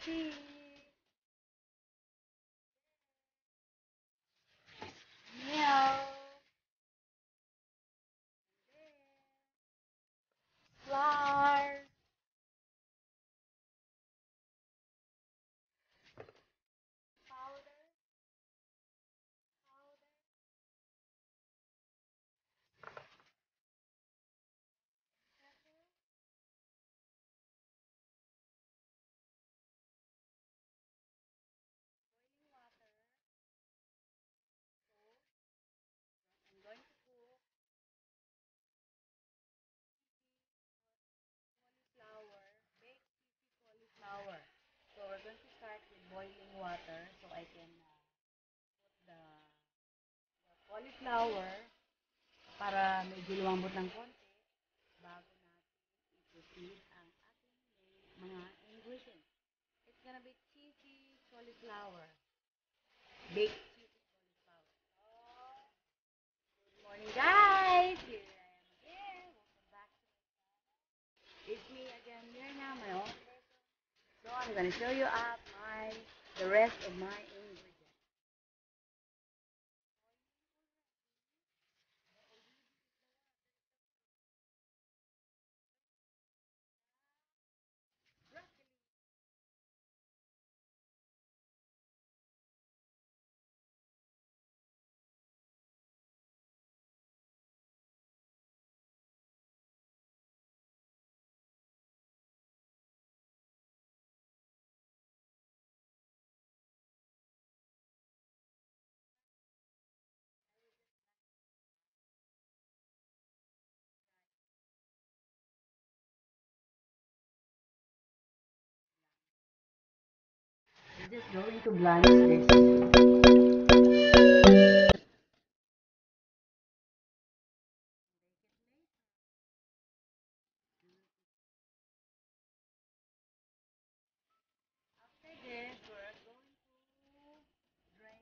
cheese, milk, flour, powder, I'm going to cook flour, baked cauliflower. So we're going to start with boiling water so I can put the cauliflower para medyo lumambot ng konti bago natin i-proceed ang ating mga ingredients. It's gonna be cheesy cauliflower, baked cheesy cauliflower. Good morning, guys! Here I am again. Welcome back. It's me again here now, my own. So I'm gonna show you up the rest of my ingredients. I'm just going to blanch this. After this, we're going to drain.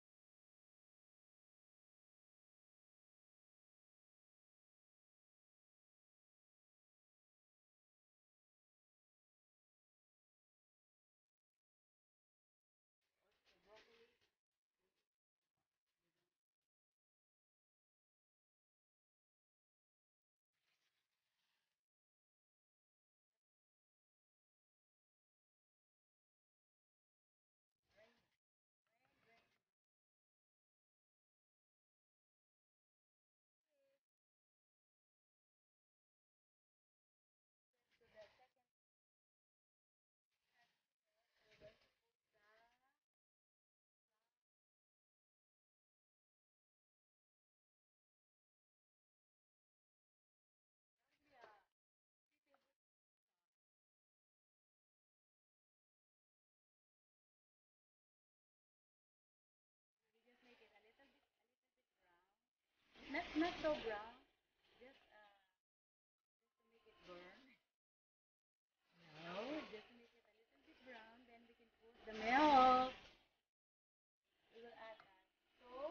Not so brown, just to make it burn. No, just to make it a little bit brown. Then we can put the milk. We will add that. So,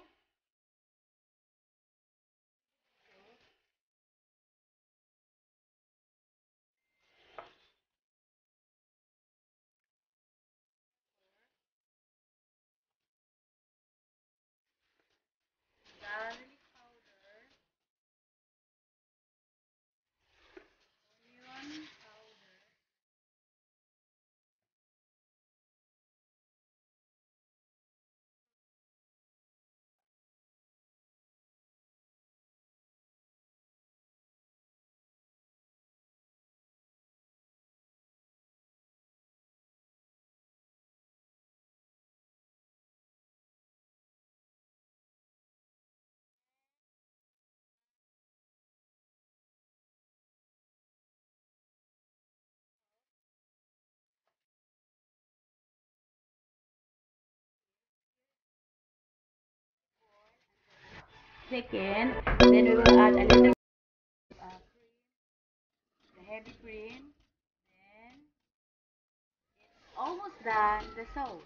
garlic powder, onion powder, chicken. Then we will add a little cream, the heavy cream. Then almost done the sauce.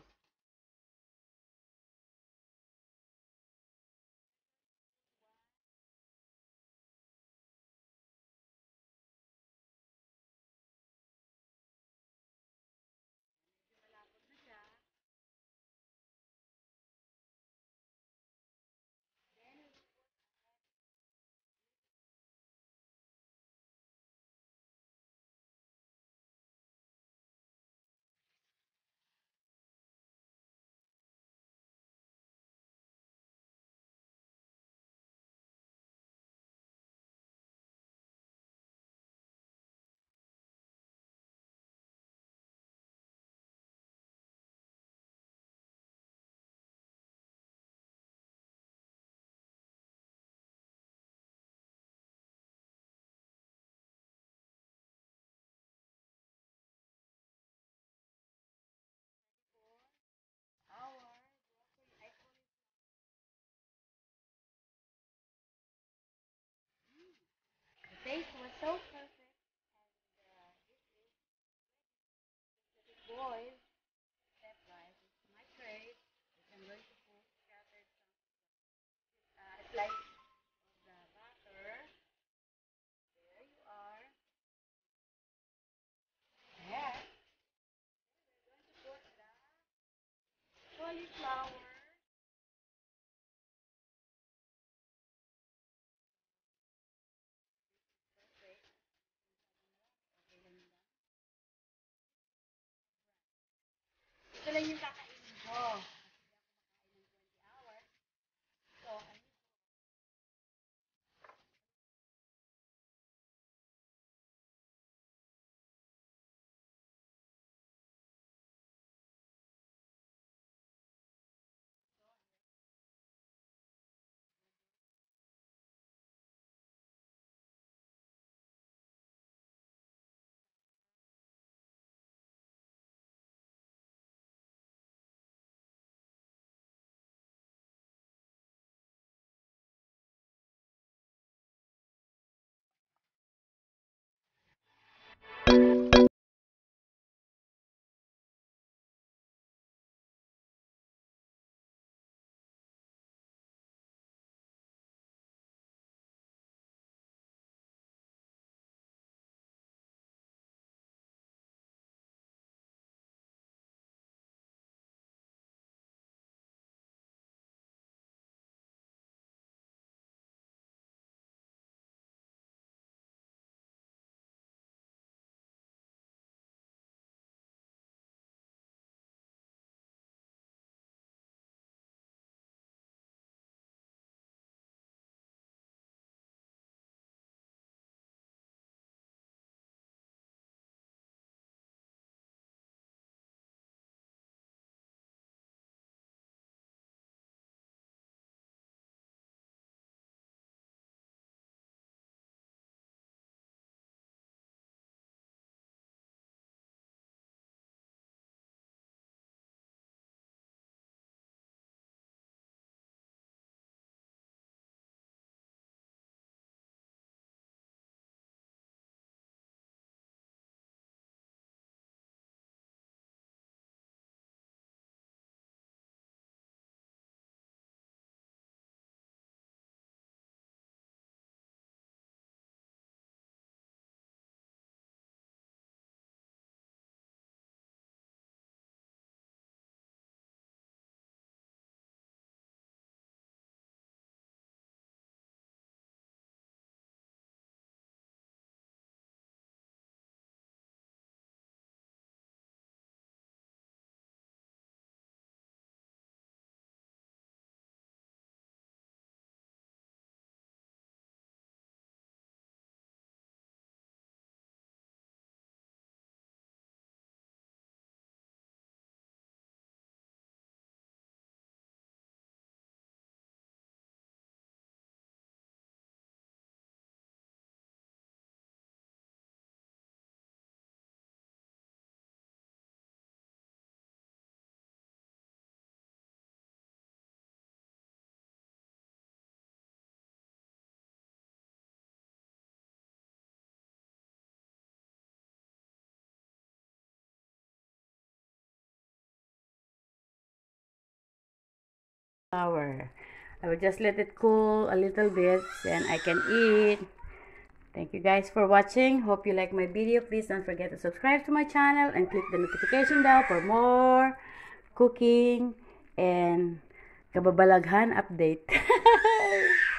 Flour. I will just let it cool a little bit and I can eat. Thank you guys for watching. Hope you like my video. Please don't forget to subscribe to my channel and click the notification bell for more cooking and kababalaghan update.